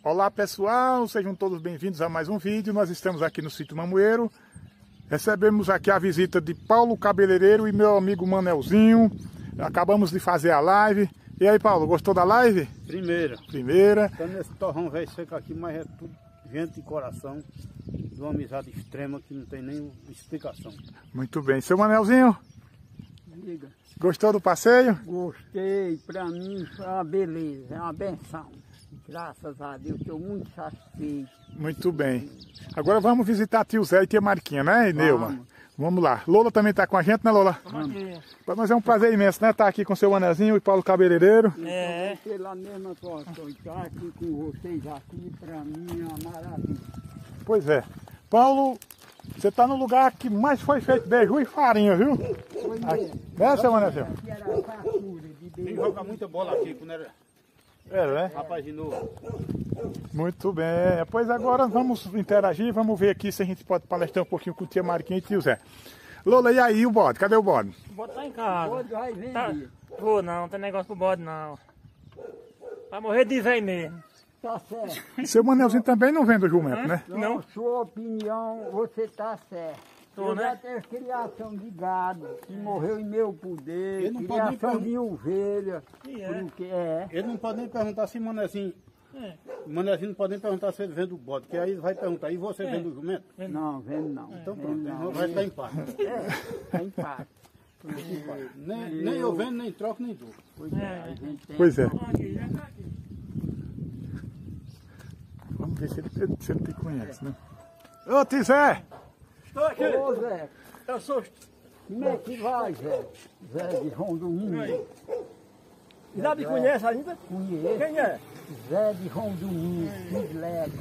Olá pessoal, sejam todos bem-vindos a mais um vídeo. Nós estamos aqui no sítio Mamoeiro. Recebemos aqui a visita de Paulo Cabeleireiro e meu amigo Manelzinho. Acabamos de fazer a live. E aí, Paulo, gostou da live? Primeira. Tá nesse torrão velho seco aqui, mas é tudo gente de coração, de uma amizade extrema que não tem nem explicação. Muito bem. Seu Manelzinho, Diga. gostou do passeio? Gostei, pra mim foi uma beleza, é uma benção. Graças a Deus, estou muito satisfeito. Muito bem. Agora vamos visitar tio Zé e tia Marquinha, né, Neuma? Vamos lá. Lola também está com a gente, né, Lola? Para nós é um prazer imenso, né? Estar aqui com o seu Manelzinho e Paulo Cabeleireiro. É. Pela mesma situação, estar aqui com vocês aqui, para mim é uma maravilha. Pois é. Paulo, você está no lugar que mais foi feito beiju e farinha, viu? Foi mesmo. Né, seu Manelzinho? Aqui era a fartura de Quem beiju. joga muita bola aqui quando era Né? rapaz de novo. Muito bem. Pois agora vamos interagir, vamos ver aqui se a gente pode palestrar um pouquinho com o tia Marquinha e tio Zé. Lola, e aí o bode? Cadê o bode? O bode tá em casa. Pode vai vender. Tá. Vou não tem negócio pro bode não. Vai morrer de velho mesmo. Tá certo. Seu Manelzinho também não vende o jumento, né? Não, sua opinião, você tá certo. Tô, Eu né? já tenho criação de gado, que morreu em meu poder, Ele não pode nem criação de ovelha, E é. porque é. Ele não pode nem perguntar se Manezinho. É. Manezinho não pode nem perguntar se ele vende o bode, que aí ele vai perguntar, e você vende o jumento? Não, vendo não. Então Vendo pronto, não. vai ficar em paz. Tá em paz. Nem eu vendo, nem troco, nem dou. Pois é, a gente tem. Pois é. Aqui, já tá aqui. Vamos ver se ele te conhece, né? Ô, tio Zé! Estou aqui. Ô Zé, Eu sou... como é que vai, Zé? Zé de Rondominho. Já me conhece ainda? Conheço. Quem é? Zé de Rondominho, de Lego.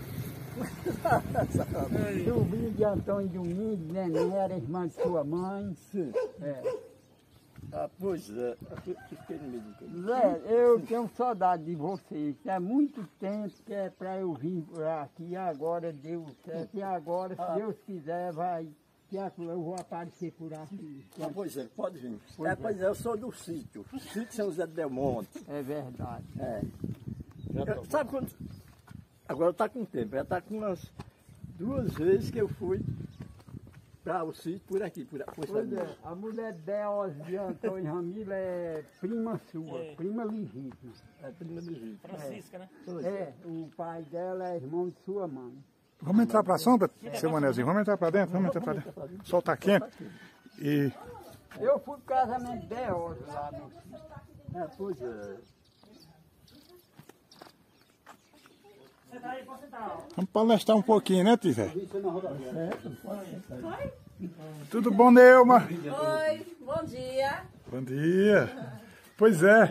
Sobrinho de Antônio Domingos, Neném, era irmã de sua mãe. Sim. É. Ah, pois é. Fiquei no meio do caminho. Zé, eu tenho saudade de vocês. É muito tempo que é para eu vir por aqui. E agora deu certo. E agora, se Deus quiser, vai. Eu vou aparecer por aqui. Ah, pois é, pode vir. Pois é. Pois é, eu sou do sítio. Sítio São José de Belmonte. É verdade. É. Sabe quando... Agora está com tempo. Já está com umas 2 vezes que eu fui para o sítio por aqui. Por Pois essa é, a mulher dela, de Antônio Ramiro, é prima sua, prima legítima. É prima do Rio. Francisca, né? É, o pai dela é irmão de sua mãe. Vamos entrar para a sombra, seu Manelzinho? Vamos entrar para dentro? Vamos entrar para dentro. O sol está quente. E Eu fui pro casamento dela lá no sítio. É, pois é. Senta aí, pode sentar. vamos palestrar um pouquinho, né, tio Zé? Tudo bom, Neuma? Oi, bom dia. Bom dia. Pois é.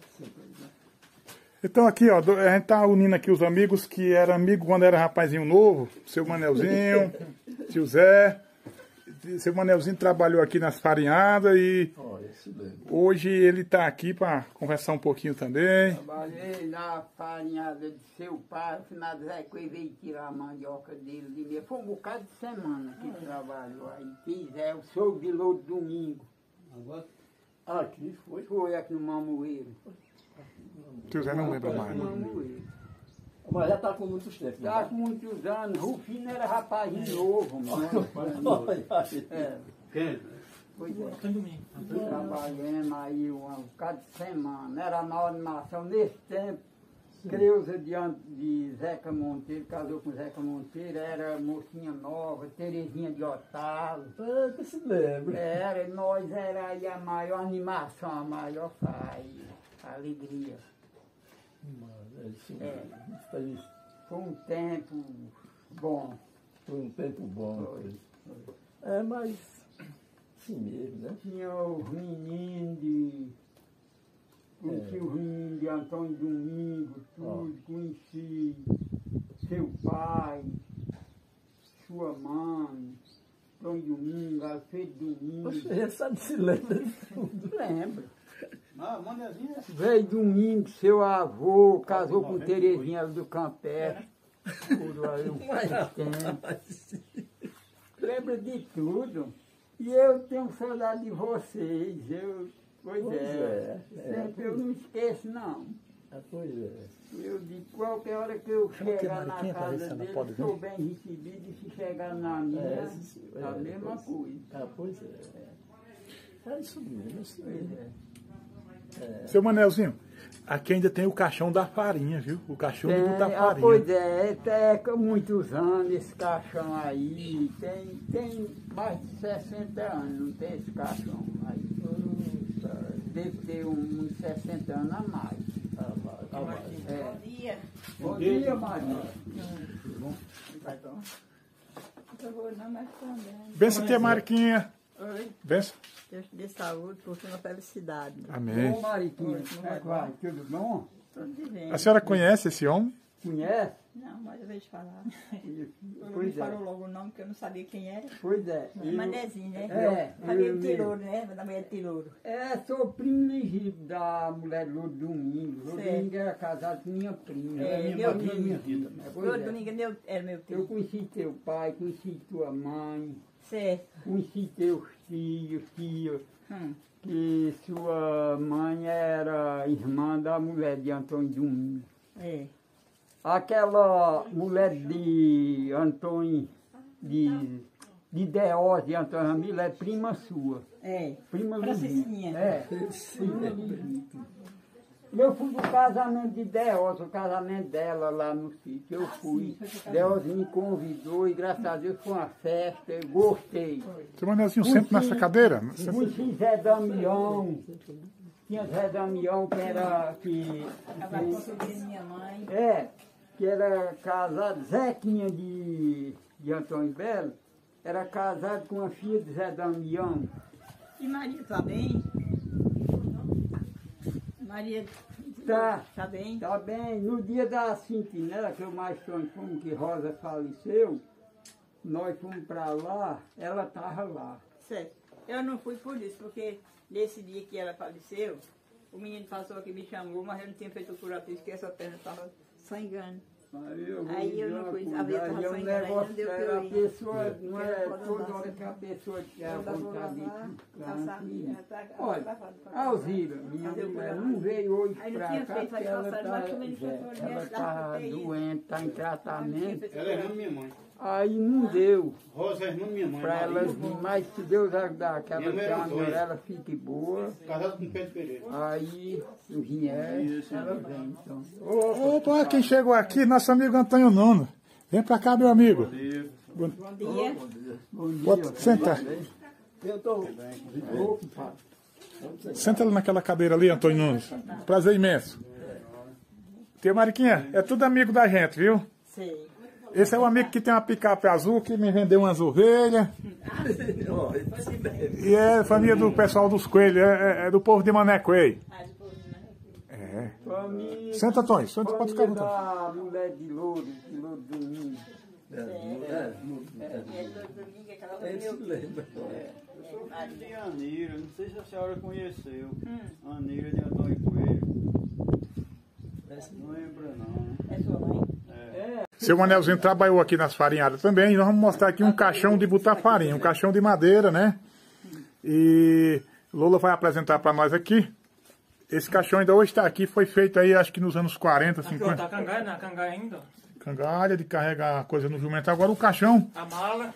Então aqui, ó, a gente tá unindo aqui os amigos que eram amigos quando era rapazinho novo. Seu Manelzinho, tio Zé. Seu Manelzinho trabalhou aqui nas farinhadas e hoje ele tá aqui para conversar um pouquinho também. Trabalhei na farinhada de seu pai, no final Zé Coelho veio tirar a mandioca dele de mim. Foi um bocado de semana que trabalhou aí. Fiz, o sogro de Louro Domingo. Aqui foi. Foi aqui no Mamoeiro. Tio Zé não lembra mais. No Né? Mamoeiro. Mas já está com muitos tempos. Já com muitos anos, Rufino era rapazinho novo, mano. É, Quem? pois é. Tem domingo. Trabalhando aí um bocado de semana. Era na animação. Nesse tempo, Creuza de Zeca Monteiro, casou com Zeca Monteiro, era mocinha nova, Terezinha de Otávio. É, que se lembra. Era, e nós era aí a maior animação, a maior a alegria. É isso É. mesmo. Foi um tempo bom. Foi um tempo bom. Foi. É, mas assim mesmo, né? Tinha os meninos de. Conheci os meninos de Antônio Domingos, tudo, conheci seu pai, sua mãe, Antônio Domingos, Alfredo Domingos. Você sabe se lembra de tudo. Lembro. Ah, Manezinho é... Velho Domingos, seu avô, casou com Terezinha do Campestre. Tudo aí um tempo. Lembra de tudo. E eu tenho saudade de vocês. Pois é. Sempre eu não esqueço, não. Pois é. Eu de qualquer hora que eu Chama a tia chegar na Mariquinha pra ver se casa ela dele, pode vir. estou bem recebido, e se chegar na minha, a mesma coisa. Ah, pois é. É isso mesmo, é isso mesmo. Seu Manelzinho, aqui ainda tem o caixão da farinha, viu? O caixão de botar farinha. Pois é com muitos anos esse caixão aí, tem mais de 60 anos, não tem esse caixão aí. Deve ter uns 60 anos a mais. Bom dia. Bom dia, Maria. Eu vou não mais também. Benção, tia Mariquinha. Oi. Benção. Deus te dê saúde, fortuna, felicidade. Amém. Ô, Mariquinha, como é que vai? Tudo bom? Tudo vivendo. A senhora conhece esse homem? Conhece? Não, mas eu vejo falar. Ele Pois é. falou logo o nome, que eu não sabia quem era. Pois é. Manezinho, né? É, Família eu de Tilouro, né? Da mulher de Tilouro. Sou primo legítimo da mulher do Louro Domingo. Louro Sei. Domingo era casado com minha prima. É, meu tio. Pois Todo é. domingo era meu Eu tio. conheci teu pai, conheci tua mãe, Certo. conheci teus filhos, tia, Hum. que sua mãe era irmã da mulher de Antônio Domingo. É. Aquela mulher de Antônio, de Deose de Antônio Ramiro é prima sua. É. Prima Francisquinha. legítima. É, prima legítima. Eu fui pro casamento de Deose, o casamento dela lá no sítio. Eu fui. Deose me convidou e graças a Deus foi uma festa, eu gostei. Seu Manelzinho, senta nessa cadeira. Conheci Zé Damião. Tinha Zé Damião que era. Casar com a sobrinha de minha mãe. Que era casado, Zequinha de Antônio Belo, era casado com a filha de Zé Damião. E Maria tá bem? Maria Tá. tá bem? Tá bem, no dia da sentinela, que eu mais sonho como que Rosa faleceu, nós fomos pra lá, ela tava lá. Certo. Eu não fui por isso, porque nesse dia que ela faleceu, o menino passou aqui, me chamou, mas eu não tinha feito o curativo, que essa perna estava sangrando. Aí eu não fui, a vida estava aí o sangrando, aí não negócio deu pra era eu a ir. pessoa, não é Pode toda andar, hora você que a pessoa quer Eu vou vontade de lavar, passar, ficar. Olha, a Alzira, minha Fazer o mulher, programa. não veio hoje Aí não pra tinha cá feito, porque aí ela passaram, mas como ele foi por ela minha tá cidade, doente, tá em tratamento. Ela é irmã da minha mãe. Aí não deu Rosa é irmã da minha mãe. pra ela Maria. vir, mas se Deus ajudar, que ela Minha mãe tem era uma doida. mulher, ela fique boa. Casado com Pedro Pereira. Aí, se vier, ela vem, então. Opa, quem chegou aqui, nosso amigo Antônio Nuno. Vem pra cá, meu amigo. Bom dia. Bom dia. Pode sentar. Eu tô. Opa. Senta ali naquela cadeira ali, Antônio Nunes. Prazer imenso. Tia Mariquinha, é tudo amigo da gente, viu? Sei. Esse é o amigo que tem uma picape azul, que me vendeu umas ovelhas. E é família do pessoal dos coelhos, é do povo de Mané Coelho. É. Família, Senta, Antônio, senta, pode ficar à família vontade. da mulher de Louro Domingo. Esse lembra. De Anira, não sei se a senhora conheceu. Anira de Antônio Coelho. Não lembra não, né? É sua mãe? Seu Manelzinho trabalhou aqui nas farinhadas também. E nós vamos mostrar aqui um caixão de botar farinha, um caixão de madeira, né? E Lola vai apresentar para nós aqui. Esse caixão ainda hoje está aqui, foi feito aí acho que nos anos 40, 50. Tá cangaia, na cangaia ainda. Cangalha de carregar coisa no jumento. Agora o caixão, A mala.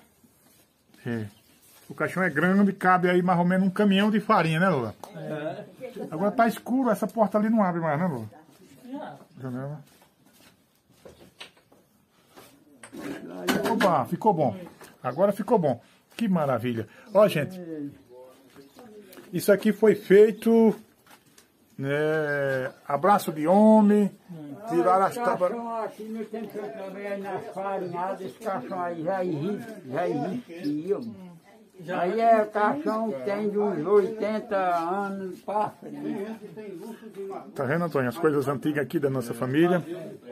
o caixão é grande, cabe aí mais ou menos um caminhão de farinha, né, Lola? Agora tá escuro, essa porta ali não abre mais, né, Lola? Janela. Opa, ficou bom. Agora ficou bom. Que maravilha. Ó, gente, isso aqui foi feito, abraço de homem, tiraram as Esse tábuas. caixão aqui, no tempo que eu trabalhei nas farinhadas, esse caixão aí já existia. Aí é o caixão que tem de uns 80 anos para frente. Tá vendo, Antônio? As coisas antigas aqui da nossa família.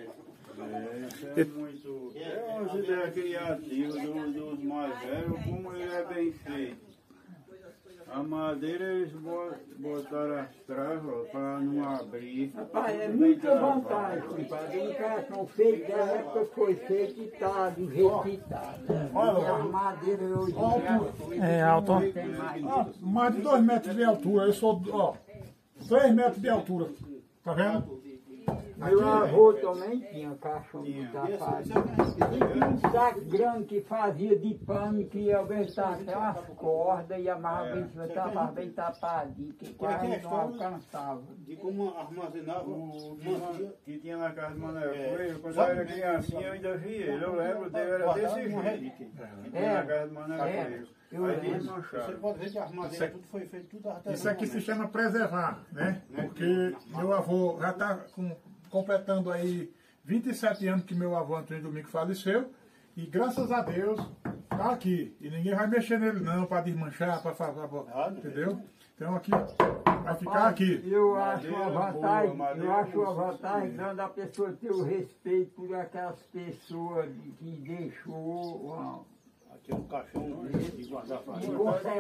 É uma ideia criativa dos mais velhos, como ele é bem feito. A madeira eles botaram as travas para não abrir. Rapaz, é muita vantagem, compadre. Um caixão feito da época foi feito e está do jeito que está. E a madeira hoje É alto, ó. não tem mais. Mais de 2 metros de altura. Eu sou, ó, 3 metros de altura. Tá vendo? Meu avô também tinha caixão de Tinha. farinha. E tinha um saco grande que fazia de pano, que ia aguentar até as cordas e amarrava bem, estava bem tapadinho, que quase não alcançava. De como armazenava que tinha na casa do Manuel Coelho. Quando eu era criancinha, eu ainda vi ele. Eu lembro dele, era desse jeito. Que tinha na casa do Manuel Coelho. Aí Você pode ver que a armadilha tudo foi feito tudo até. Isso aqui se chama preservar, né? Porque meu avô já está completando aí 27 anos que meu avô Antônio Domingos faleceu. E graças a Deus está aqui. E ninguém vai mexer nele não, para desmanchar, para fazer, entendeu? Então aqui, vai ficar aqui. Eu acho uma vantagem grande a pessoa ter o respeito por aquelas pessoas que deixou Aqui é um caixão de guardar farinha.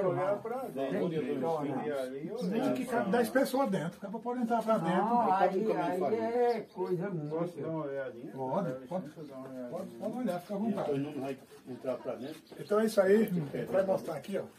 Nem que cabe 10 pessoas dentro, acaba pode entrar para dentro. Não, aí é coisa Posso dar muito. uma olhadinha? Pode olhar, fica à vontade. Então não vai entrar pra dentro. Então é isso aí, vai mostrar aqui, ó.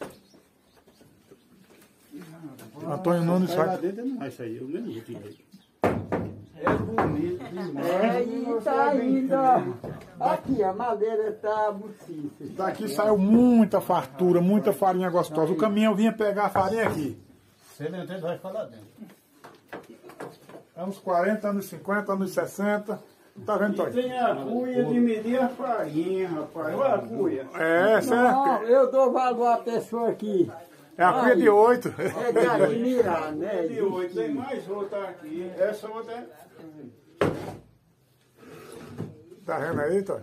Antônio Nunes Sai lá vai. dentro não vai sair, eu mesmo tirei. É bonito demais. E tá ainda. Aqui, a madeira tá bucifa. Daqui saiu muita fartura, muita farinha gostosa. O caminhão vinha pegar a farinha aqui. Se ele entrar, vai ficar lá dentro. Anos 40, anos 50, anos 60. Tá vendo, E Tony? tem a cuia de medir a farinha, rapaz. Olha a cuia. É, essa Não, eu dou valor à pessoa aqui. é a cuia de 8. É de admirar, né? De 8, tem mais outra aqui. Essa outra é. Tá vendo aí, Tony?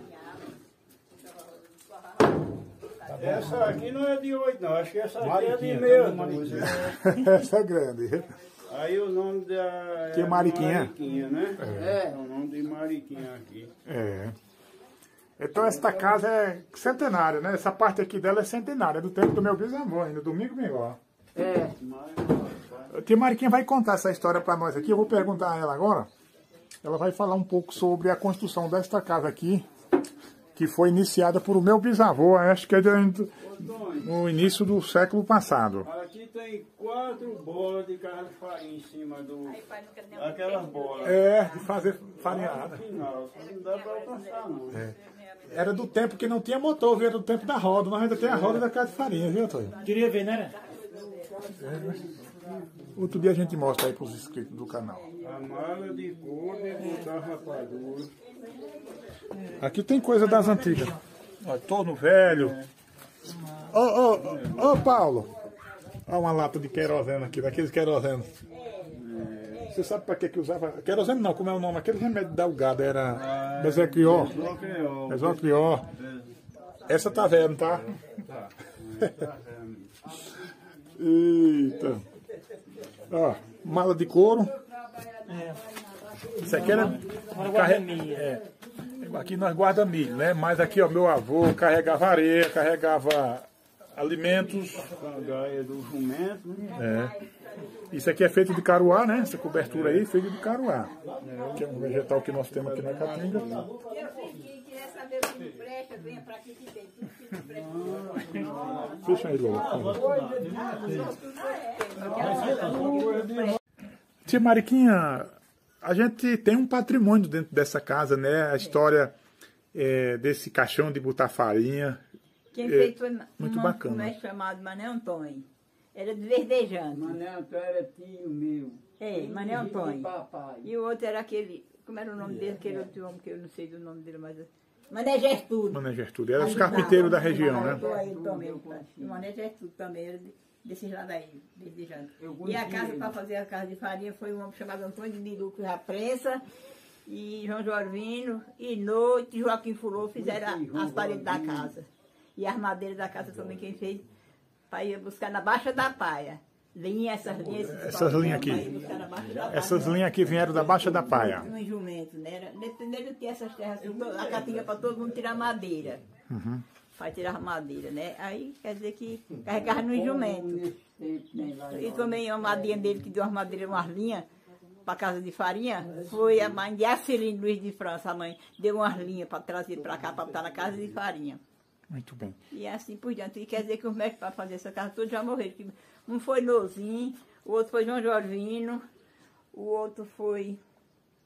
Essa aqui não é de 8, não. Acho que essa aqui é de meia dúzia. Essa é grande. Aí o nome da. Que é Mariquinha. Mariquinha, né? É. O nome de Mariquinha aqui. É. Então esta casa é centenária, né? Essa parte aqui dela é centenária, é do tempo do meu bisavô, ainda domingo Mingó. É. Tia Mariquinha vai contar essa história para nós aqui. Eu vou perguntar a ela agora. Ela vai falar um pouco sobre a construção desta casa aqui, que foi iniciada por o meu bisavô, acho que é no início do século passado. Aqui tem 4 bolas de carne de farinha em cima do. Aquelas bolas. É, de fazer farinhada. Final, não dá para alcançar, não. Era do tempo que não tinha motor, viu? Era do tempo da roda, mas ainda tem a roda da casa de farinha, viu, Antônio? Queria ver, né? Outro dia a gente mostra aí para os inscritos do canal. A mala de couro e botar rapadura. Aqui tem coisa das antigas. Ó, torno velho. Ô, Paulo. Olha uma lata de querosene aqui, daqueles querosenes. Você sabe para que usava? Querosene não, como é o nome? Aquele remédio da gado era Bezequió. Bezequió. Essa tá vendo, tá? Tá. Eita. Ó, mala de couro. Isso aqui era guarda-milho. aqui nós guarda milho, né? Mas aqui, ó, meu avô carregava areia, carregava alimentos. Gaia do jumento, né? Isso aqui é feito de caruá, né? Essa cobertura aí é feita de caruá. Que é um vegetal que nós temos aqui na Caatinga. Quem quiser saber o que presta, venha pra aqui que tem tudo que não presta. Fecha aí, Lola. Tia Mariquinha, a gente tem um patrimônio dentro dessa casa, né? A história desse caixão de botar farinha. Quem fez foi muito um bacana. comércio chamado Mané Antônio. Era de Verdejante. Mané Antônio era tio meu. É, Mané Antônio. Papai. E o outro era aquele, como era o nome dele, aquele outro homem que eu não sei do nome dele, mas... Mané Gertrudo. Mané Gertrude, era os carpinteiros da região, né? Aí também, o Mané Gertrudo também era desses lados aí, Verdejante. E a casa, para fazer a casa de farinha, foi um homem chamado Antônio de Lucas da Prensa, e João Jorvino, e Noite, Joaquim Furou fizeram as paredes da casa. E as madeiras da casa também quem fez, para ir buscar na Baixa da Paia. Essas linhas aqui. Essas linhas aqui vieram da Baixa da Paia. No jumento, né? Primeiro tinha essas terras, assim, a Caatinga para todo mundo tirar madeira. Para tirar madeira, né? Aí quer dizer que carregava no jumento. E também uma madrinha dele que deu umas madeiras, umas linhas para casa de farinha, foi a mãe de Acelino Luiz de França. A mãe deu umas linhas para trazer para cá, para botar na casa de farinha. Muito bem. E assim por diante. E quer dizer que os médicos para fazer essa casa todos já morreram. Um foi Nozinho, o outro foi João Jorvino, o outro foi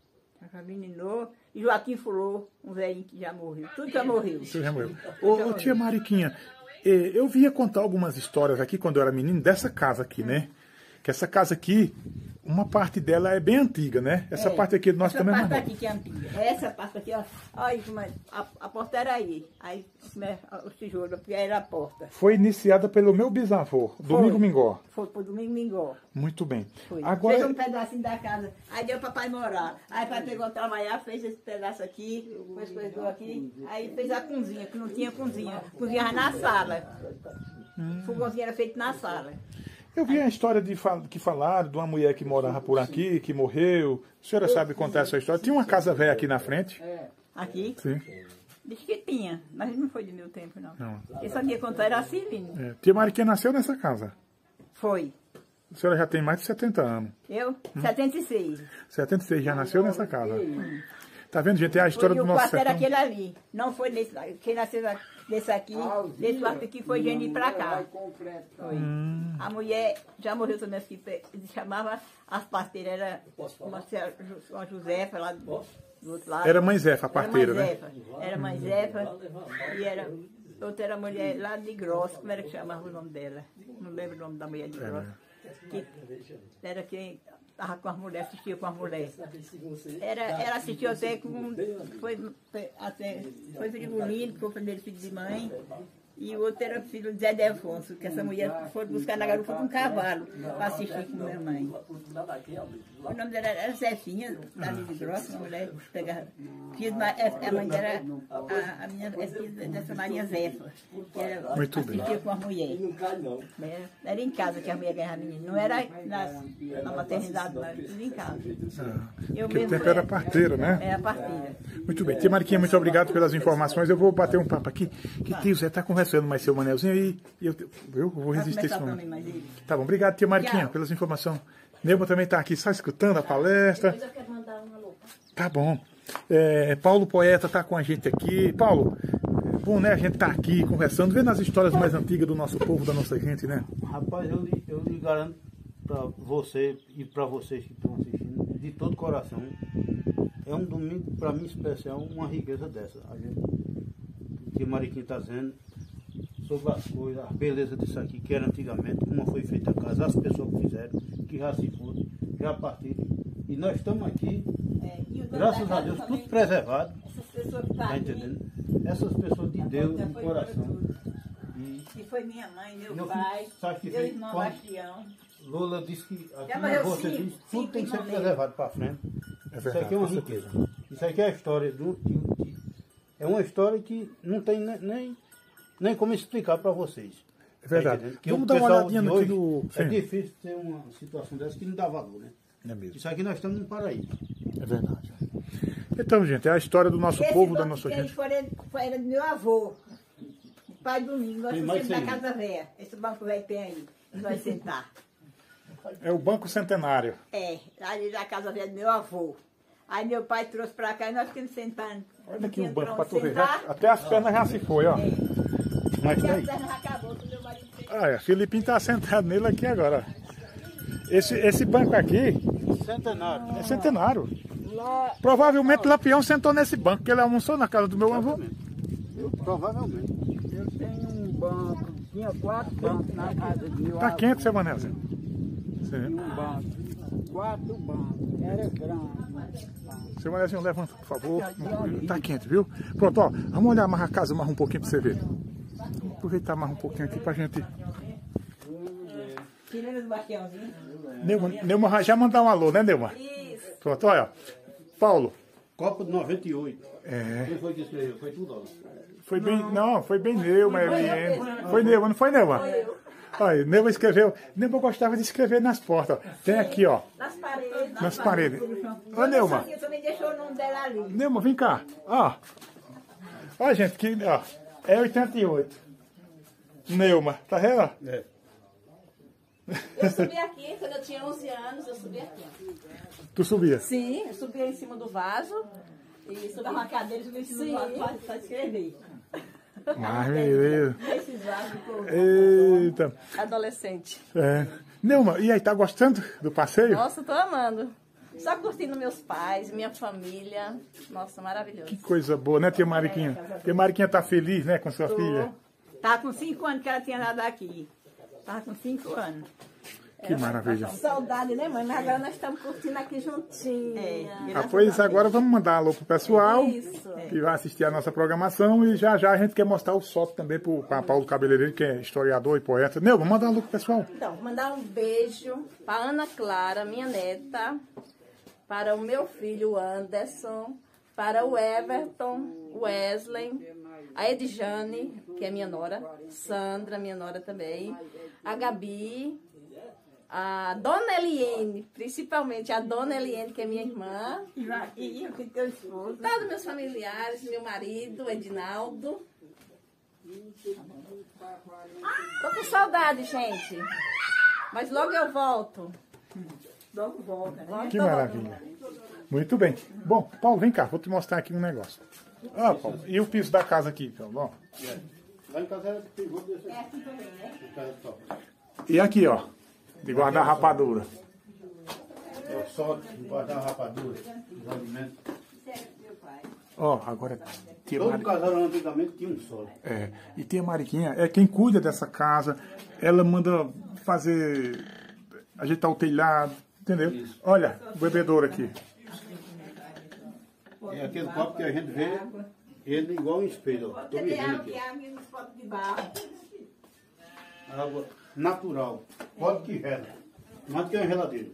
Envenenou. E Joaquim Fulô, um velhinho que já morreu. Tudo já morreu. Tudo já morreu. Ô, tia Mariquinha, eu vinha contar algumas histórias aqui quando eu era menino dessa casa aqui, né? Que essa casa aqui, uma parte dela é bem antiga, né? Essa parte aqui nós também essa parte aqui que é antiga. Essa parte aqui, ó. Olha, a porta era aí. Aí os tijolos, porque era a porta. Foi iniciada pelo meu bisavô, Domingo Mingó. Foi por Domingo Mingó. Muito bem. Foi. Agora... Fez um pedacinho da casa. Aí deu para papai morar. Aí papai pegou trabalhar, fez esse pedaço aqui, fez coisa aqui. Aí fez a cozinha, que não tinha cozinha. Cozinhava na sala. Fogãozinho era feito na sala. Eu vi a história que falaram de uma mulher que morava por aqui, que morreu. A senhora sabe contar essa história? Tinha uma casa velha aqui na frente? Aqui? Sim. Diz que tinha, mas não foi do meu tempo, não. Não. Quem sabia contar era a Cilene. Tia Mariquinha nasceu nessa casa. Foi. A senhora já tem mais de 70 anos. Eu? 76. 76, já nasceu nessa casa. Tá vendo, gente? É a história Foi, do o nosso quarto era sertão. aquele ali. Não foi nesse. Quem nasceu desse aqui, desse quarto aqui foi Geni pra cá. Foi. A mulher já morreu também aqui. Ele chamava as parteiras, era uma Josefa lá do outro lado. Era Mãe Zefa, a parteira, né? Era Mãe Zefa. E era. Outra era mulher lá de Grosso, como era que chamava o nome dela? Não lembro o nome da mulher de Grosso. Que era quem estava com as mulheres, assistia com as mulheres. Ela assistiu até com. Foi Frigolino, que foi o primeiro filho de mãe. E o outro era filho de Zé Defonso, que essa mulher foi buscar na garupa com um cavalo para assistir com minha mãe. O nome dela era Zefinha, da Lide Grossa, uma mulher que pegava. A mãe dela, a minha filha dessa Maria Zefa, que era assistia com as mulheres. Era em casa que a mulher ganhava menino, não era na maternidade, mas tudo em casa. Naquele tempo era parteira, né? Era parteira. Muito bem. Tia Mariquinha, muito obrigado pelas informações. Eu vou bater um papo aqui. Que tio Zé está conversando mais seu Manelzinho e eu vou resistir esse momento. Tá bom, obrigado, tia Mariquinha, pelas informações. Neuba também está aqui só escutando a palestra. Depois eu quero mandar uma louca. Tá bom. Paulo Poeta está com a gente aqui. Paulo, bom, né? A gente tá aqui conversando, vendo as histórias mais antigas do nosso povo, da nossa gente, né? Rapaz, eu lhe garanto para você e para vocês que estão assistindo, de todo coração, é um domingo para mim especial, uma riqueza dessa. A gente, que o Mariquinha está dizendo sobre as coisas, a beleza disso aqui, que era antigamente, como foi feita a casa, as pessoas que fizeram, que já se foram, já partiram. E nós estamos aqui, graças a Deus, tudo preservado. Essas pessoas que estão Tá entendendo? Essas pessoas de Deus, de coração. E foi minha mãe, meu pai, meu irmão quando Bastião. Lula disse que aqui Já na morreu você cinco, diz, tudo cinco tem que ser irmãos preservado para frente. É Isso verdade, aqui é uma com certeza. riqueza. Isso aqui é a história é uma história que não tem nem como explicar para vocês. É verdade. Tá entendendo? Que Vamos o dar uma pessoal olhadinha de aqui hoje do... É Sim, difícil ter uma situação dessa que não dá valor, né? é mesmo. Isso aqui nós estamos num paraíso. É verdade. Então, gente, é a história do nosso povo, da nossa gente. Era do meu avô, pai do Domingo, nós Tem mais sempre da 100 casa velha. Esse banco velho tem aí, nós sentar. É o Banco Centenário. Ali da casa velha do meu avô. Aí meu pai trouxe pra cá e nós ficamos sentando. Olha aqui o Tinha banco pra para onde tu ver. sentar. Até as pernas já se foi, ó. Mas E tá as aí. pernas já acabou, que meu marido fez. Olha, Filipinho tá sentado nele aqui agora. Esse banco aqui Centenário. é centenário. Provavelmente Lampião sentou nesse banco, que ele almoçou na casa do meu avô. Provavelmente. Eu tenho um banco, tinha 4 bancos na casa de meu Tá avô. quente, seu Manelzinho. Tinha um banco, 4 bancos, era grande. Seu Manelzinho, levanta, por favor. Tá quente, viu? Pronto, ó. Vamos olhar mais a casa mais um pouquinho pra você ver. Vamos aproveitar mais um pouquinho aqui pra gente. Tirando os bastiãozinhos. Neuma já mandar um alô, né, Neuma? Isso. Pronto, olha. Paulo. Copa de 98. É. Quem foi que escreveu? Foi tudo, ó. Foi bem. Não, foi bem Neuma, Eliane. Foi Neuma, não foi Neuma? Olha, Neuma escreveu. Neuma gostava de escrever nas portas. Ó. Tem aqui, ó. Nas paredes. Nas paredes. Ô, Neuma. Eu também deixou o nome dela ali. Neuma, vem cá. Ó. Ó, gente, que. Ó. É 88. Neuma, tá vendo? Ó? É. Eu subi aqui, quando eu tinha 11 anos, eu subi aqui. Tu subia. Sim, eu subi em cima do vaso. E subi Dava uma cadeira e subi no vaso para escrever. Mas, beleza. Esses vasos, pô. Eita. adolescente. É. Neuma, e aí, tá gostando do passeio? Nossa, tô amando. Só curtindo meus pais, minha família. Nossa, maravilhoso. Que coisa boa, né, tia Mariquinha? Tia Mariquinha tá feliz, né, com sua filha? Tá com 5 anos que ela tinha nada aqui. Tava com 5 anos. Que maravilha. Saudade, né, mãe? Mas agora nós estamos curtindo aqui juntinho. Pois agora vamos mandar alô pro pessoal Isso. que vai assistir a nossa programação e já a gente quer mostrar o sócio também para Paulo Cabeleireiro, que é historiador e poeta. Neu, vamos mandar alô pro pessoal. Então, vou mandar um beijo para Ana Clara, minha neta, para o meu filho Anderson, para o Everton, Wesley, a Edjane, que é minha nora, Sandra, minha nora também, a Gabi, a Dona Eliene, principalmente a Dona Eliene, que é minha irmã, E o teu esposo? todos meus familiares, meu marido, Edinaldo. Tô com saudade, gente, mas logo eu volto. Logo volta, né? Que maravilha. Muito bem. Bom, Paulo, vem cá, vou te mostrar aqui um negócio. Ah, Paulo, e o piso da casa aqui, Paulo? Ó. Lá em casa era pivô desse aqui. E aqui, ó, de guardar rapadura. É o sol de guardar rapadura, os alimentos. Ó, agora tia Todo Mariquinha. casal antigamente tinha um sol. É, e tia Mariquinha é quem cuida dessa casa. Ela manda fazer, ajeitar o telhado, entendeu? Isso. Olha, o bebedouro aqui. É aquele copo que a gente vê, ele igual um espelho. Ó. Tô me vendo aqui. água nos copos de barro. Água natural. Copo que rela. Mais do que uma geladeira.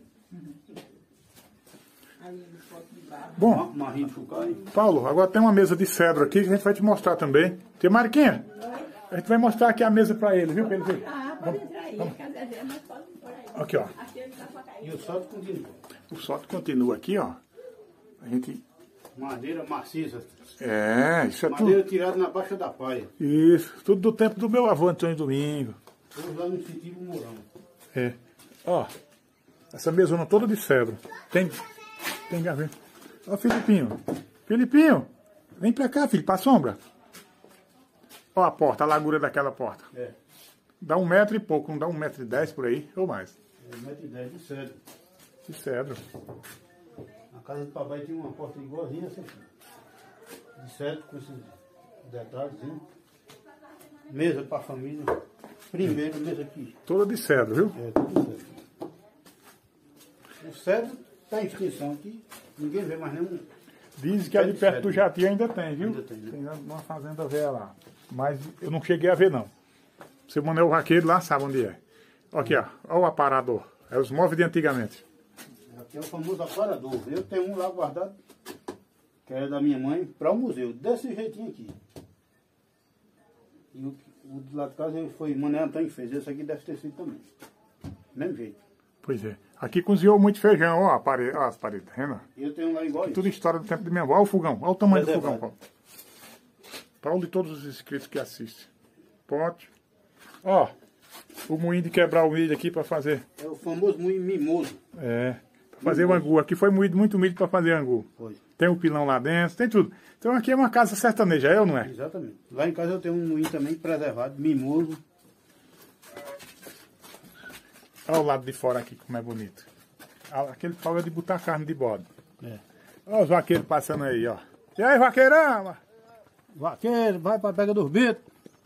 Bom, Marrinho de chucalho. Paulo, agora tem uma mesa de cedro aqui que a gente vai te mostrar também. Tia Mariquinha, a gente vai mostrar aqui a mesa para ele, viu? Pra ele ver. Pode entrar aí, quer dizer, mas pode por aí. Aqui, ó. E o sol continua. O sol continua aqui, ó. A gente... Madeira maciça. É, isso é Madeira tudo. tirada na baixa da palha. Isso, tudo do tempo do meu avô Antônio Domingo. Todos lá no sentido do Mourão. É. Ó, essa mesona toda de cedro. Tem gaveta. Ó, Filipinho. Filipinho, vem pra cá, filho, pra sombra. Ó a porta, a largura daquela porta. É. Dá 1 metro e pouco, não dá 1,10 m por aí, ou mais. 1,10 m de cedro. De cedro. Na casa do papai tinha uma porta igualzinha essa aqui. De cedro, com esses detalhezinhos. Mesa para a família. Primeiro, mesa aqui. Toda de cedro, viu? É, tudo cedro. O cedro está em extinção aqui. Ninguém vê mais nenhum. Diz que ali perto do Jati ainda tem, viu? Ainda tem, né? Tem uma fazenda velha lá. Mas eu não cheguei a ver, não. Seu Manuel Vaqueiro lá sabe onde é. Aqui, ó. Olha o aparador. É os móveis de antigamente. Aqui é o famoso aparador. Eu tenho um lá guardado, que era da minha mãe, para o museu. Desse jeitinho aqui. E o do lado de casa foi Mané Antônio que fez. Esse aqui deve ter sido também. Mesmo jeito. Pois é. Aqui cozinhou muito feijão. Ó, ó as paredes, tá vendo? E eu tenho um lá igual isso. Tudo história do tempo de minha avó. Olha o fogão. Olha o tamanho do Reservado. fogão, Paulo. Paulo e todos os inscritos que assistem. Pote. Ó, o moinho de quebrar o milho aqui para fazer. É o famoso moinho mimoso. É. Para fazer o angu. Aqui foi moído muito milho para fazer angu. Foi. Tem o pilão lá dentro, tem tudo. Então aqui é uma casa sertaneja, é ou não é? Exatamente. Lá em casa eu tenho um moinho também preservado, mimoso. Olha o lado de fora aqui, como é bonito. Aquele pau é de botar carne de bode. É. Olha os vaqueiros passando aí, ó. E aí, vaqueirão? Vaqueiro, vai para pega dos bitos.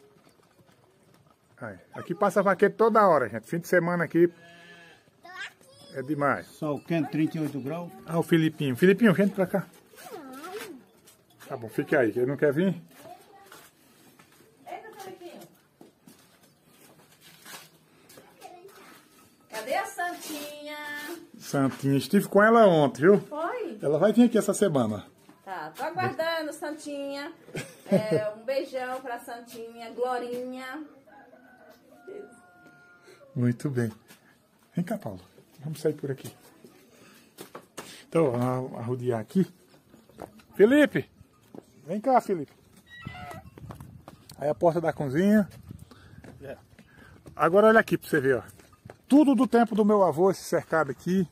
Aí, aqui passa vaqueiro toda hora, gente. Fim de semana aqui é demais. Sol quente, 38 graus. Ah, o Filipinho. Filipinho, vem pra cá. Tá bom, fica aí. Ele não quer vir? Eita, Felipinho. Cadê a Santinha? Santinha. Estive com ela ontem, viu? Foi? Ela vai vir aqui essa semana. Tá, tô aguardando, Santinha. É, um beijão pra Santinha, Glorinha. Muito bem. Vem cá, Paulo. Vamos sair por aqui. Então, a rodear aqui. Felipe! Vem cá, Felipe. Aí a porta da cozinha. Agora olha aqui pra você ver, ó. Tudo do tempo do meu avô, esse cercado aqui.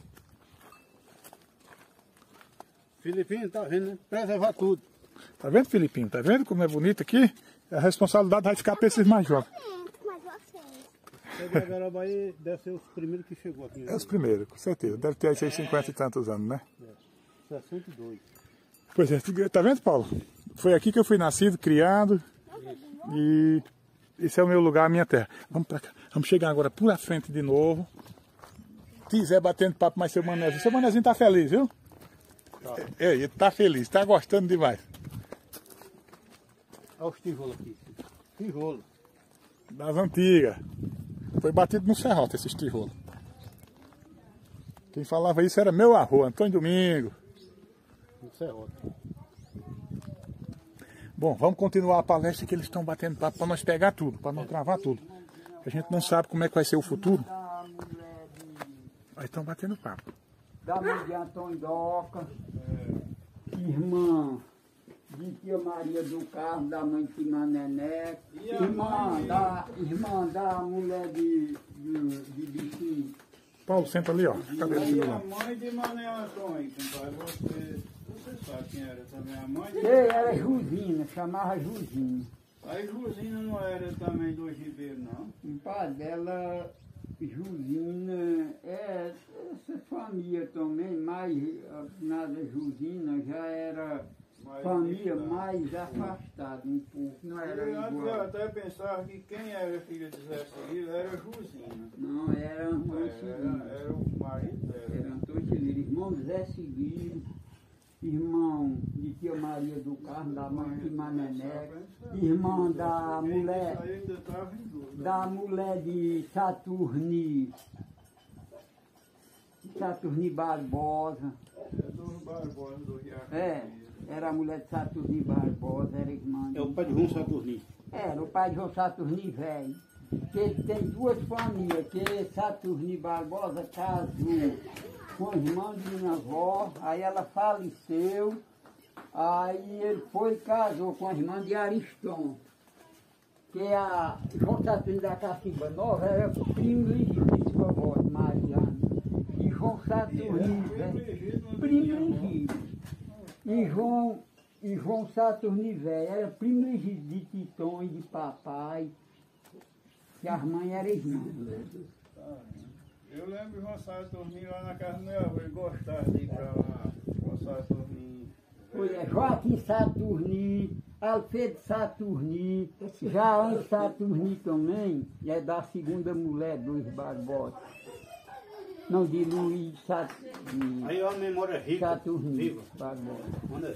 Filipinho, tá vendo, né? Preservar tudo. Tá vendo, Filipinho? Tá vendo como é bonito aqui? A responsabilidade vai ficar pra esses mais jovens. Esse Agarabá deve ser os primeiros que chegou aqui. É os primeiros, com certeza. Deve ter aí seus 50 e tantos anos, né? 62. Pois é, tá vendo, Paulo? Foi aqui que eu fui nascido, criado. E esse é o meu lugar, a minha terra. Vamos pra cá. Vamos chegar agora por a frente de novo. Zé batendo papo mais seu Manezinho. Seu Manezinho tá feliz, viu? Tá. Ele tá feliz, tá gostando demais. Olha os tijolos aqui. Tijolo. Das antigas. Foi batido no serrote esses tijolos. Quem falava isso era meu avô, Antônio Domingo. No serrote. Bom, vamos continuar a palestra que eles estão batendo papo para nós pegar tudo, para nós gravar tudo. A gente não sabe como é que vai ser o futuro. Mas estão batendo papo. Da mãe de Antônio Doca, irmã de tia Maria do Carmo, da mãe de Tima Nené, irmã da mulher de bichinho. Paulo, senta ali, ó. Cadê ele? E a mãe de Mané Antônio, compadre, você sabe quem era também a mãe? Era Jusina, chamava Jusina. A Jusina não era também do Ribeiro, não? O pai dela, Jusina, essa família também, mais nada Jusina, já era família mais afastada um pouco, não era igual. Eu até pensava que quem era filho de Zé Cirilo era Jusina. Não, era Antônio Cirilo. Era o marido dela. Era Antônio Cirilo, irmão de Zé Cirilo, irmão de tia Maria do Carmo, da mãe de Manené, irmã da mulher de Saturni Barbosa. É do Barbosa do Riacho. Era a mulher de Saturni Barbosa, era irmã de... É o pai de João Saturni. Era o pai de João Saturni velho. Que ele tem duas famílias, que Saturni Barbosa casou com a irmã de minha avó, aí ela faleceu, aí ele foi e casou com a irmã de Ariston, que a João Saturni da Cacimba Nova era primo legítimo de sua avó, Mariana. E João Saturni, primo legítimo. E João Saturni velho era primo legítimo de Titon e de papai, que as mães eram irmãs. Eu lembro de João Saturni lá na casa do meu avô, ele gostava de ir pra lá, João Saturni. Pois é, Joaquim Saturni, Alfredo Saturni, Jaão Saturni também, é da segunda mulher dos Barbosa. Não, de Luiz Saturni. Aí é uma memória rica, Saturni viva. Barbosa. Manda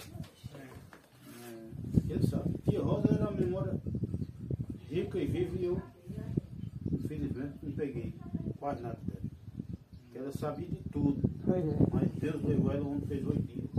ele sabe. Tia Rosa era uma memória rica e viva e eu, infelizmente, não peguei quase nada dela. Porque ela sabia de tudo. Pois é. Mas Deus levou ela onde fez 8 dias.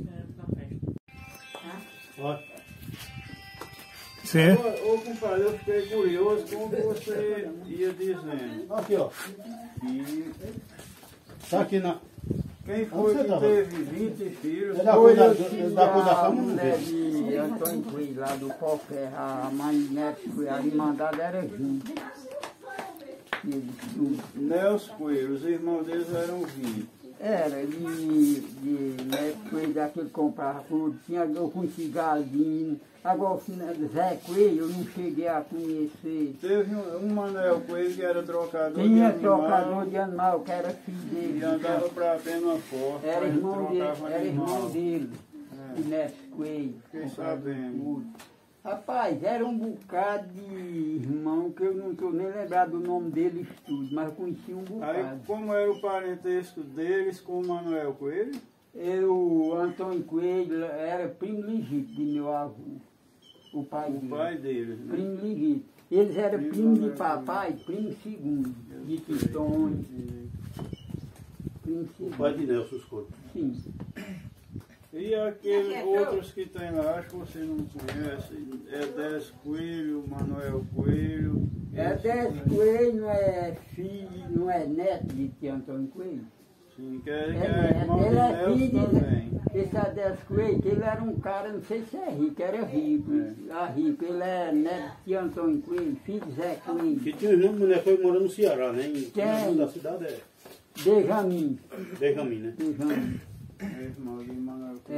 Olha. Sim. Ô compadre, eu fiquei curioso como você ia dizendo. Aqui, ó. E Tá aqui na... quem foi que teve 20 filhos? Da cor da cama, não mulher vê. de Antônio Cruz, lá do Pau Ferro, a mãe Neto Cruz, a irmandade era 20. Eles tudo. Nelson Coelho, os irmãos deles eram 20. Era de Neto Coelho, daquele que comprava tudo. Eu conheci Galdino. Agora o final de Zé Coelho eu não cheguei a conhecer. Teve um Manuel Coelho que era trocador de Tinha animal. trocador de animal, que era filho dele. E andava pra pena forte. Era ele irmão dele, trocava era irmão animal. dele. De Neto Coelho. Fiquei sabendo. Tudo. Rapaz, era um bocado de irmão que eu não estou nem lembrado do nome deles tudo, mas eu conheci um Aí, bocado. como era o parentesco deles com o Manuel Coelho? O Antônio Coelho era primo legítimo de meu avô, o pai O dele. pai deles, né? Primo legítimo. Eles eram Primo primo de Manuel papai, primo segundo, de Titões. Primo O segundo. pai de Nelson Escoto. Sim. E aqueles outros que tem lá, acho que você não conhece, é Dez Coelho, Manuel Coelho. É Dez Coelho, não é filho, não é neto de tia Antônio Coelho? Sim, que é neto. irmão de Ele é Nelson filho também. Esse Adélio Coelho, que ele era um cara, não sei se é rico, era rico. Rico. Ele é neto de tia Antônio Coelho, filho de Zé Coelho. Que tinha um irmão de mulher que foi morando no Ceará, né? Quem? Da cidade é Benjamin. Benjamin, né? Benjamin. É irmão de Manuel Coelho. É.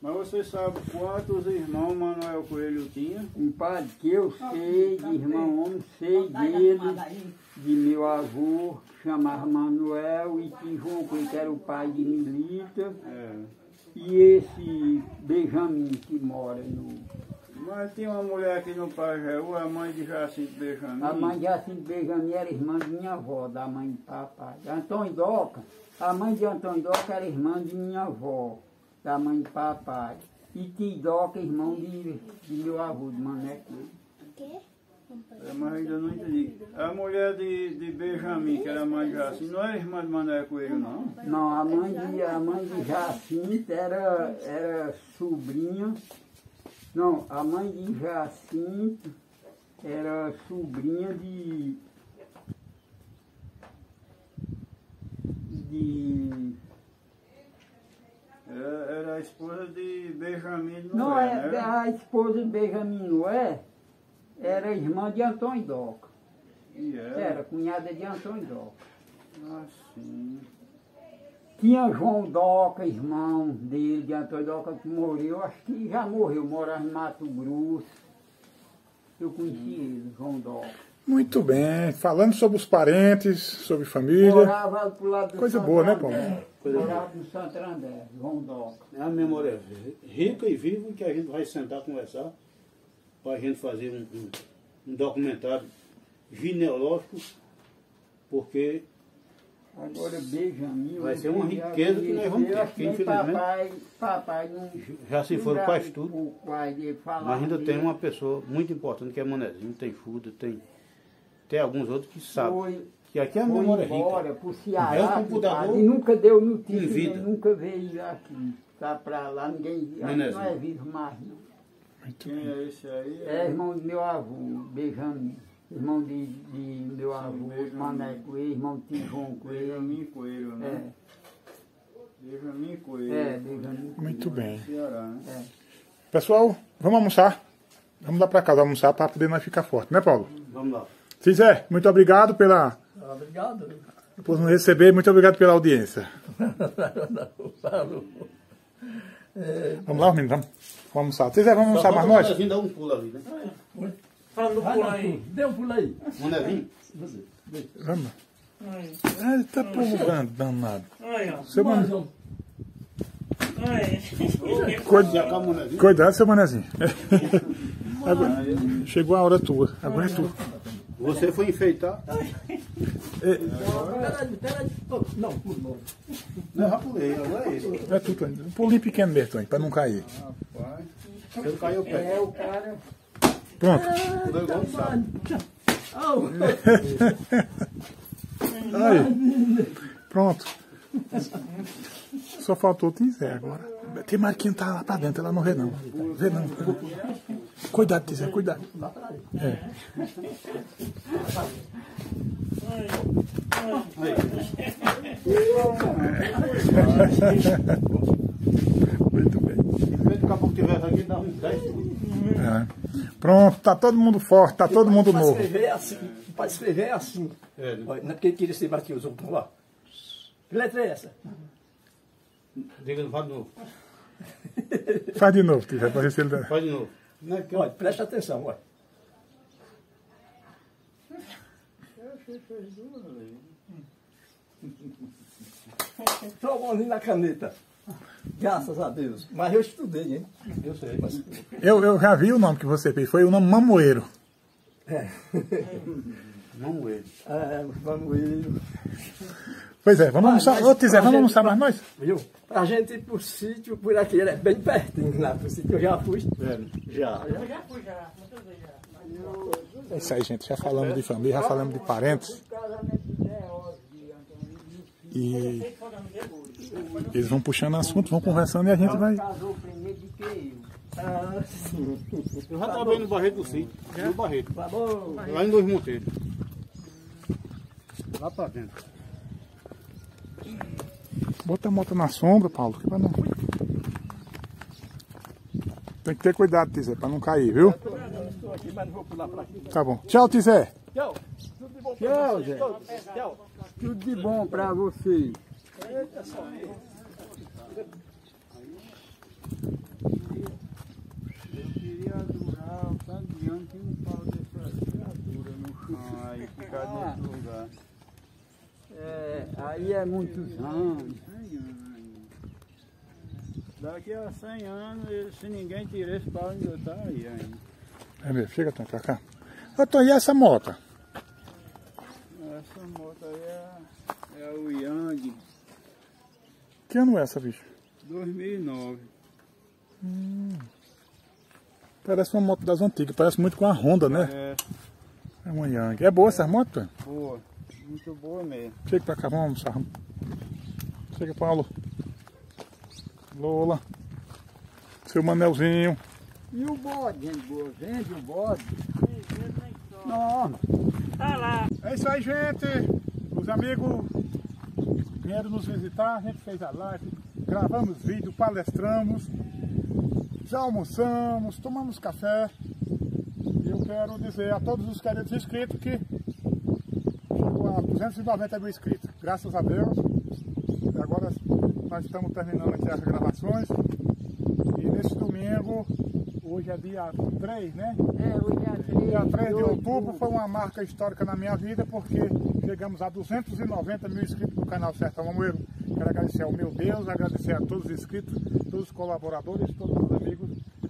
Mas você sabe quantos irmãos Manuel Coelho tinha? Compadre, que eu sei de irmão homem, sei dele, de meu avô, que chamava Manuel, e que João Coelho, que era o pai de Milita, e esse Benjamin que mora no... Mas tinha uma mulher aqui no Pajeú, a mãe de Jacinto Benjamin. A mãe de Jacinto Benjamin era irmã de minha avó, da mãe de papai. Antônio Doca, a mãe de Antônio Doca era irmã de minha avó, da mãe de papai. E Tidoca, irmão de meu avô, de Mané Coelho. Mas ainda não entendi. A mulher de Benjamin, que era a mãe de Jacinto, não era irmã de Mané Coelho, não? Não, a mãe de Jacinto era sobrinha. Não, a mãe de Jacinto era sobrinha de Era a esposa de Benjamin Noé. Não, né? a esposa de Benjamin Noé era irmã de Antônio Doca. E Era cunhada de Antônio Doca. assim. Tinha João Doca, irmão dele, de Antônio Doca, que morreu, acho que já morreu, morava em Mato Grosso. Eu conheci ele, João Doca. Muito bem. Falando sobre os parentes, sobre família. Morava pro lado do Coisa Santo boa, né, André. Paulo? Morava no Santo André, João Doca. É uma memória rica e viva que a gente vai sentar conversar para a gente fazer um documentário genealógico, porque Agora Benjamin... vai ser uma riqueza que nós vamos ter, porque infelizmente papai não... já se foram para estudo, O pai dele falava mas ainda tem dele. uma pessoa muito importante que é Manezinho, tem Fuda, tem alguns outros que sabem. Que aqui é a memória embora rica. pro É o Ceará, computador e nunca deu em notícia, vida. nem nunca veio aqui. Tá pra lá, ninguém... Aqui não é vivo mais, não. Quem é esse aí? É irmão do meu avô, Benjamin. Irmão de meu avô, Mané Coelho, irmão de João Coelho. Benjamin Coelho, né? Benjamin Coelho. Benjamin. Muito bem. Ceará, né? Pessoal, vamos almoçar. Vamos lá para casa almoçar para poder nós ficar forte, né, Paulo? Vamos lá. Zé, muito obrigado Obrigado. por nos receber, muito obrigado pela audiência. Falou. Vamos lá, meninos, vamos almoçar. Zé, vamos almoçar mais nós? Manezinho dá um pulo ali, né? Falando do pulo aí. Dê um pulo aí. Manezinho? Vamos. Aí, Ah, tá pulgando, danado. aí, ó. Seu Mais Mané... Aí. Cuidado, seu Manezinho. Agora, chegou a hora tua, agora é tua. Você foi enfeitar? Peraí. Não, pulo não. Não, já pulei, agora é esse. É tudo, um pulinho pequeno mesmo, Tony, para não cair. Se eu cair, eu pego. O cara... Pronto. Pulei igual um sapo. Aí. Pronto. Só faltou o Tizé agora. Tem Marquinhos tá lá pra dentro, ela não vê não. Vê não. Cuidado, Tizé, cuidado. É. Muito bem. Daqui a pouco tivesse aqui, dá uns 10 segundos. É. Pronto, tá todo mundo forte, tá todo mundo novo. Para escrever é assim. É, né? Olha, porque ele queria ser Marquinhos, vamos lá. Que letra é essa? Diga, faz de novo. Faz de novo, Tizé, pra ver se ele dá. Faz de novo. Não é que Olha, presta atenção, olha. Só uma mãozinha na caneta. Graças a Deus. Mas eu estudei, hein? eu sei. Mas, Eu já vi o nome que você fez, foi o nome Mamoeiro. Vamos ver. vamos ir. Pois é, vamos almoçar. Ô, Tizé, vamos almoçar mais nós? Viu? A gente ir pro sítio, por aqui, é bem pertinho lá pro sítio. Eu já fui. Já. Eu já fui já, muitas vezes já. É isso aí, gente. Já falamos de família, já falamos de parentes. E eles vão puxando assunto, vão conversando e a gente vai. Casou primeiro do que eu. Ah, sim. Eu já trabalhei no Barreto do sítio. No Barreto. Tá bom. Lá em Dois Monteiros. Lá pra dentro. Bota a moto na sombra, Paulo, que pra não. Tem que ter cuidado, Tizé, pra não cair, viu? Estou aqui, mas não vou pular pra aqui. Tá bom. Tchau, Tizé. Tchau. Tudo de bom Tchau, pra vocês Zé. todos. Tchau. Tudo de bom pra vocês. Eita, só. aí é muitos anos. 100 anos ainda. Daqui a 100 anos, se ninguém tirar esse pau, ainda tá aí ainda. É mesmo, chega pra cá. Ô, Tom, e essa moto? Essa moto aí é o Yang. Que ano é essa, bicho? 2009. Parece uma moto das antigas, parece muito com a Honda, né? É uma Yang. É boa essa moto, Tom? Boa, muito boa mesmo. Chega pra cá, vamos almoçar. Chega, Paulo. Lola. Seu Manelzinho. E o bode, gente boa? Vende o bode? Não. Tá lá. É isso aí, gente. Os amigos vieram nos visitar, a gente fez a live, gravamos vídeo, palestramos, já almoçamos, tomamos café. E eu quero dizer a todos os queridos inscritos que chegou a 290 mil inscritos. Graças a Deus. E agora nós estamos terminando aqui as gravações. E nesse domingo, hoje é dia 3, né? Hoje é 3. Dia 3 de outubro foi uma marca histórica na minha vida, porque chegamos a 290 mil inscritos no canal Sertão Mamoeiro. Quero agradecer ao meu Deus, agradecer a todos os inscritos, todos os colaboradores, todos os amigos,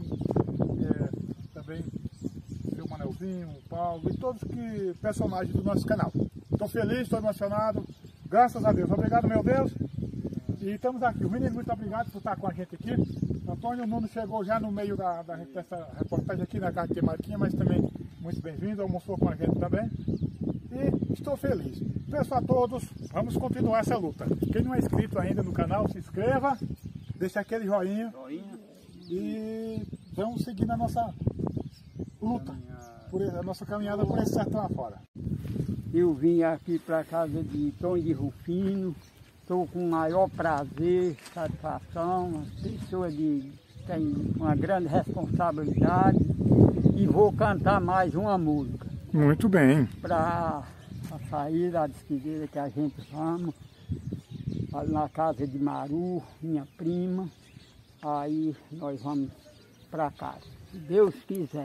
também seu Manelzinho, o Paulo e todos que personagens do nosso canal. Estou feliz, estou emocionado, graças a Deus. Obrigado, meu Deus. E estamos aqui. O menino, muito obrigado por estar com a gente aqui. Antônio Nuno chegou já no meio dessa reportagem aqui na casa de Marquinha, mas também muito bem-vindo, almoçou com a gente também. E estou feliz. Peço a todos, vamos continuar essa luta. Quem não é inscrito ainda no canal, se inscreva, deixa aquele joinha e vamos seguir na nossa luta, a nossa caminhada por esse sertão afora. Eu vim aqui para casa de Tom de Rufino. Estou com o maior prazer, satisfação, uma pessoa que tem uma grande responsabilidade e vou cantar mais uma música. Muito bem. Para sair da despedida que a gente vamos, na casa de Maru, minha prima, aí nós vamos para casa, se Deus quiser.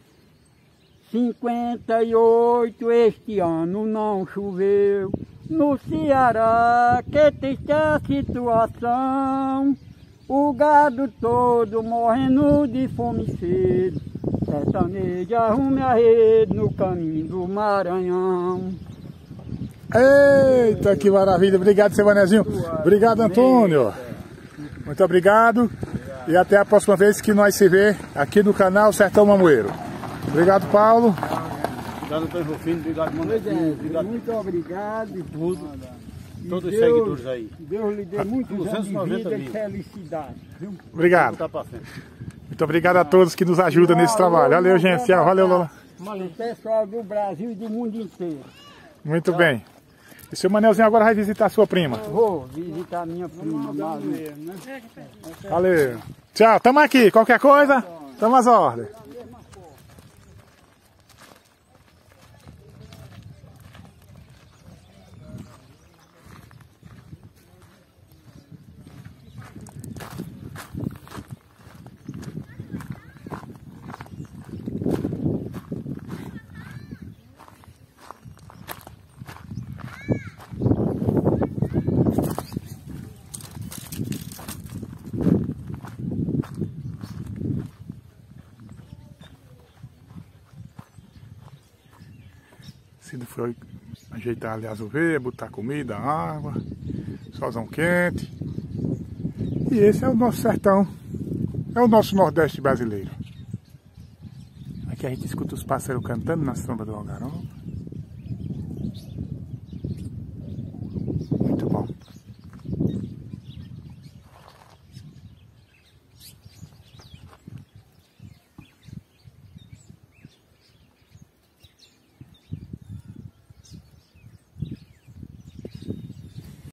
58 este ano não choveu. No Ceará, que triste a situação, o gado todo morrendo de fome e sede, sertanejo arrume a rede no caminho do Maranhão. Eita, que maravilha! Obrigado, seu Manezinho. Obrigado, Antônio. Muito obrigado. E até a próxima vez que nós se vê aqui no canal Sertão Mamoeiro. Obrigado, Paulo. Obrigado, Antônio Rufino, obrigado, Manelzinho, obrigado. Muito obrigado e tudo. Todos os seguidores aí. Deus lhe dê muitos anos de vida e felicidade. Viu? Obrigado. Muito obrigado a todos que nos ajudam nesse trabalho. Valeu, gente. Tchau. Valeu, Lola. O pessoal do Brasil e do mundo inteiro. Muito bem. E seu Manelzinho agora vai visitar a sua prima. Vou visitar a minha prima. Valeu. Tchau. Tamo aqui. Qualquer coisa, tamo às ordens. Cida foi ajeitar ali as ovelhas, botar comida, água, solzão quente. E esse é o nosso sertão, é o nosso Nordeste brasileiro. Aqui a gente escuta os pássaros cantando na sombra do algaroba.